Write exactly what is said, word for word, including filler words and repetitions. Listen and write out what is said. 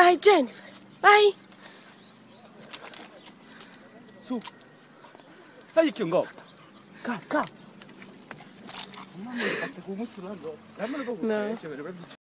Bye, Jennifer. Bye. Su. Sai kiongo. Ka, ka. Mama, No.